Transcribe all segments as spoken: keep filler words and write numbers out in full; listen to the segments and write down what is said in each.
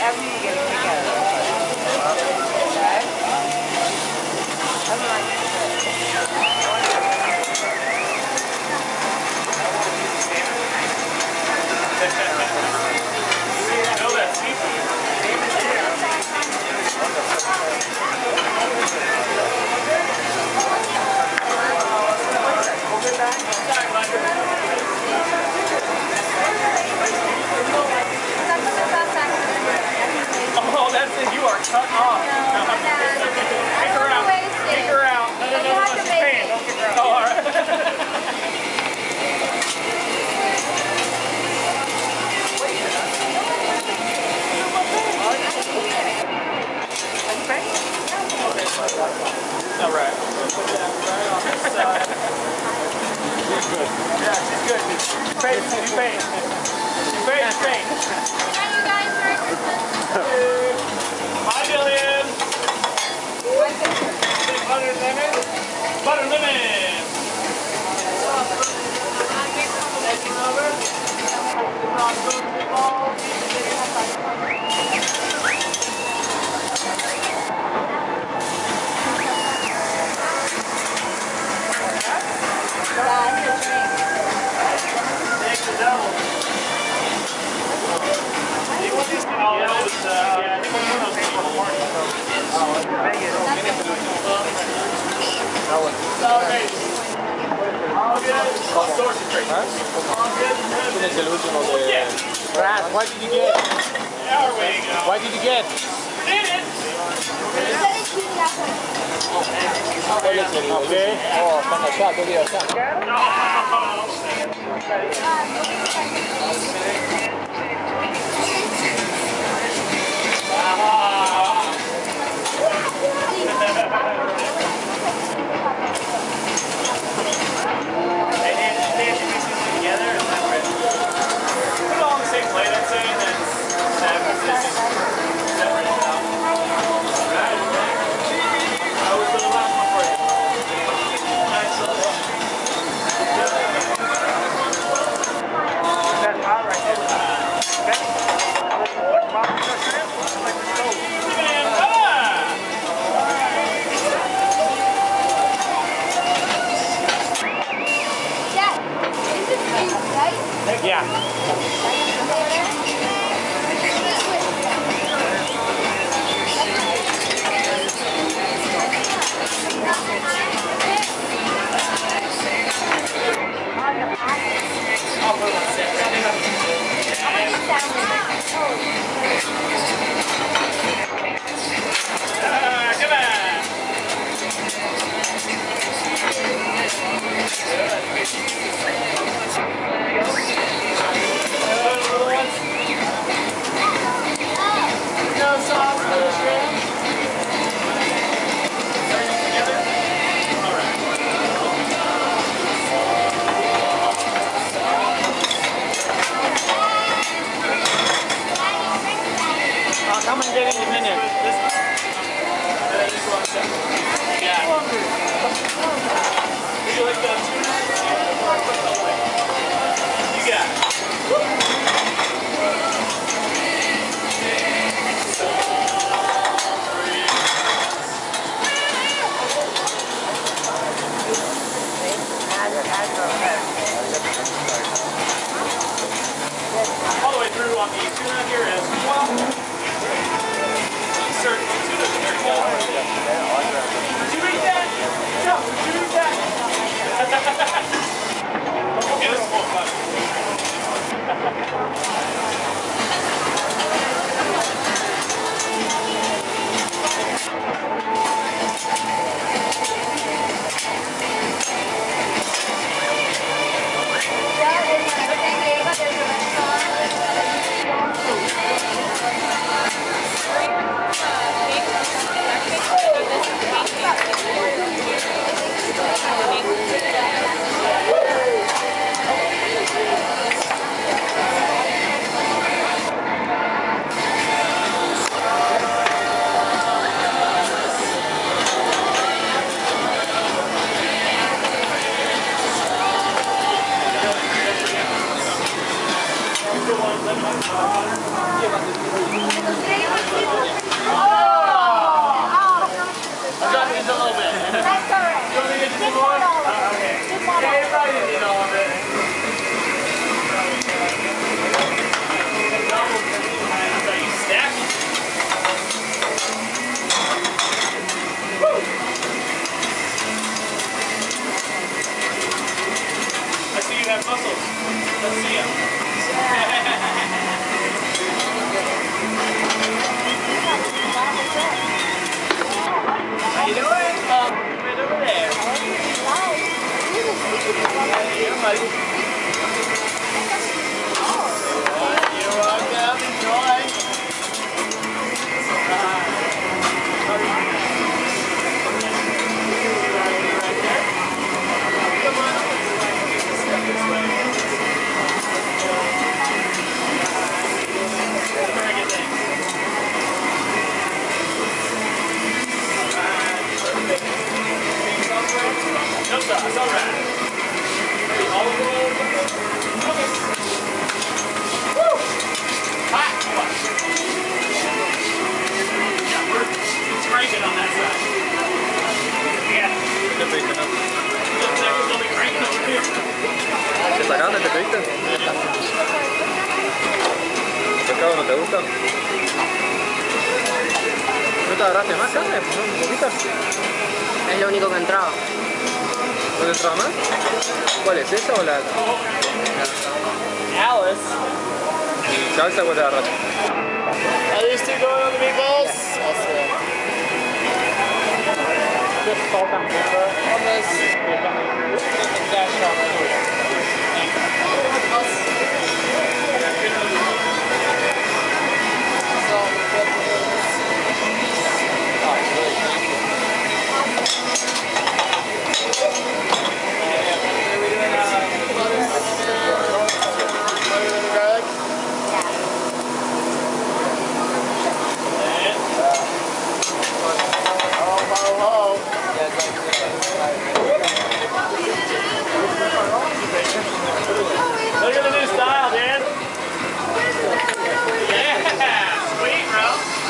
After you get a kick out of it. Okay? That's what I get. Know that seafood. Oh, that's it. You are cut off. Kick her out. Kick her out. No, no, no, no. She's paying. Don't kick her out. Oh, all right. All right. Put that right on this side. She's good. Yeah, she's good. You paid. You paid. You paid. You paid. Hi, you guys. Merry Christmas. Hi, Jillian. Butter lemon. Butter lemon. Taking over. Finish el último de... Brad, why did you get? There we go. Why did you get? Did it? Okay. Oh, están allá, todo allá. Yeah. Come and get in a minute. Yeah. Would you like the tuna? You got it. All the way through on the tuna here as well. poquito. ¿No te agarraste más carne? ¿No? ¿Un poquito? Es lo único que entraba. ¿No te entraba más? ¿Cuál es? ¿Esa o la otra? Alice. ¿Salsa o te agarraste? Are these two going on the meatballs? Yes. Just salt and pepper. On this. Dash off. Salt and pepper. Oh, it's really thank you. Are we doing uh, butter? Butter and garlic? Ho, ho, ho. Look at the new style, Dan. Yeah, sweet, bro.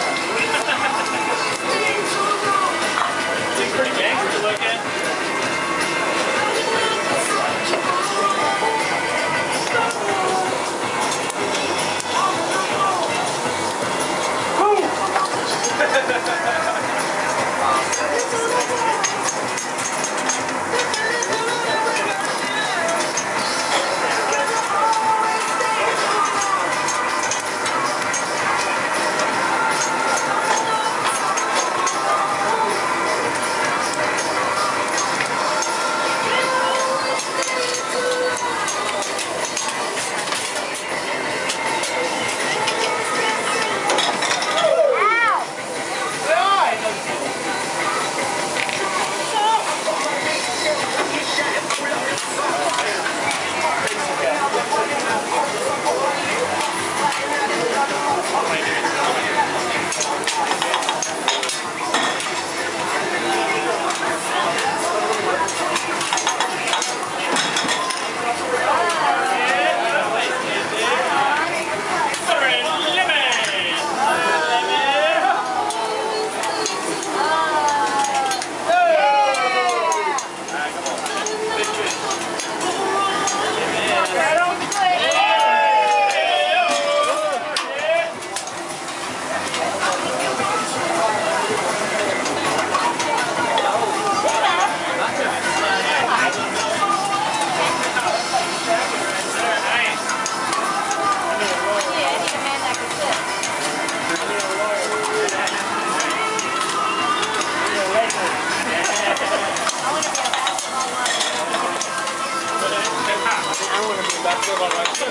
Looks pretty gangster looking. I want to be basketball right